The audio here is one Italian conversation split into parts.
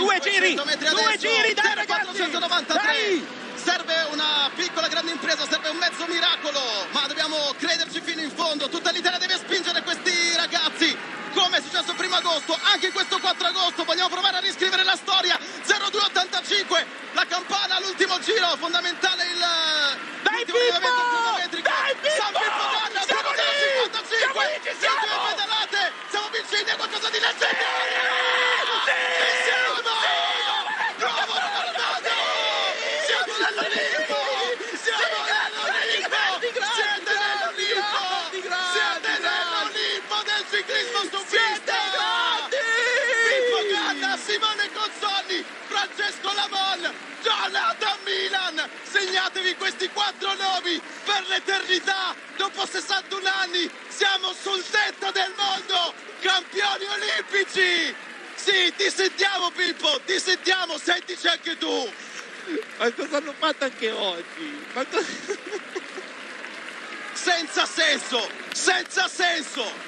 Due giri, dai ragazzi! 493. Dai! Serve una piccola grande impresa, serve un mezzo miracolo, ma dobbiamo crederci fino in fondo. Tutta l'Italia deve spingere questi ragazzi, come è successo il 1 agosto, anche in questo 4 agosto. Vogliamo provare a riscrivere la storia. 0285, la campana all'ultimo giro, fondamentale il movimento cronometrico. Dai Pippo! San Pippo Ganna, Siamo lì! 55, Siamo lì, le due pedalate, siamo vicini a qualcosa di leggendario. Bravo Ronaldo! Siamo nell'Olimpo! Siamo nell'Olimpo! Siete nell'Olimpo del ciclismo su pista! Pippo Ganna, Simone Conzonni, Francesco Lamon, Jonathan Milan! Segnatevi questi 4 nomi per l'eternità! Dopo 61 anni siamo sul tetto del mondo! Campioni olimpici! Sì, ti sentiamo Pippo, ti sentiamo, sentici anche tu! Ma cosa hanno fatto anche oggi? Senza senso! Senza senso!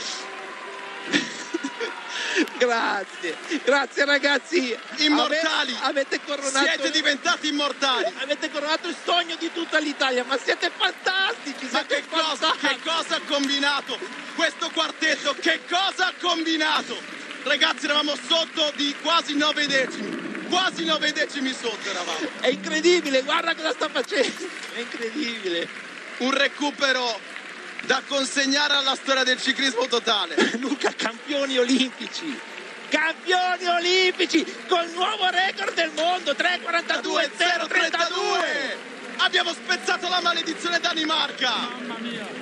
Grazie ragazzi! Immortali! Avete coronato... Siete diventati immortali! Avete coronato il sogno di tutta l'Italia, ma siete fantastici! Ma che cosa ha combinato questo quartetto? Che cosa ha combinato? Ragazzi, eravamo sotto di quasi 9 decimi. Quasi 9 decimi sotto eravamo. È incredibile, guarda cosa sta facendo! È incredibile! Un recupero da consegnare alla storia del ciclismo totale. Luca, campioni olimpici! Campioni olimpici! Col nuovo record del mondo! 3:42.032! Abbiamo spezzato la maledizione Danimarca! Mamma mia!